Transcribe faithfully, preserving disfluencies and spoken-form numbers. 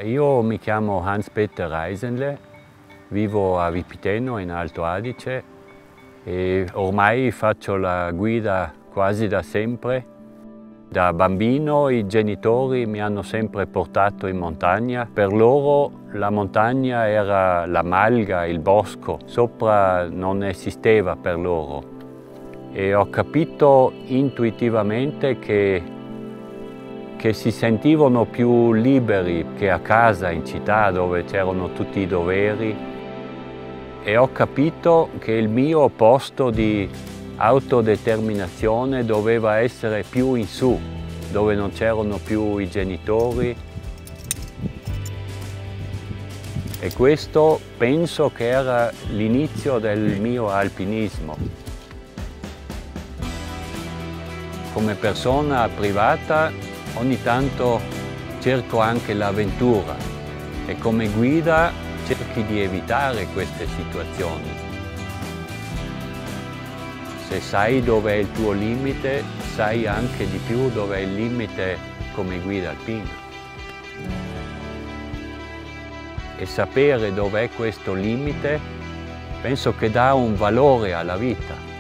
Io mi chiamo Hans-Peter Eisenle, vivo a Vipiteno in Alto Adige e ormai faccio la guida quasi da sempre. Da bambino i genitori mi hanno sempre portato in montagna. Per loro la montagna era la malga, il bosco, sopra non esisteva per loro. E ho capito intuitivamente che che si sentivano più liberi che a casa in città dove c'erano tutti i doveri, e ho capito che il mio posto di autodeterminazione doveva essere più in su, dove non c'erano più i genitori, e questo penso che era l'inizio del mio alpinismo. Come persona privata ogni tanto cerco anche l'avventura e come guida cerchi di evitare queste situazioni. Se sai dove è il tuo limite, sai anche di più dove è il limite come guida alpina. E sapere dov'è questo limite penso che dà un valore alla vita.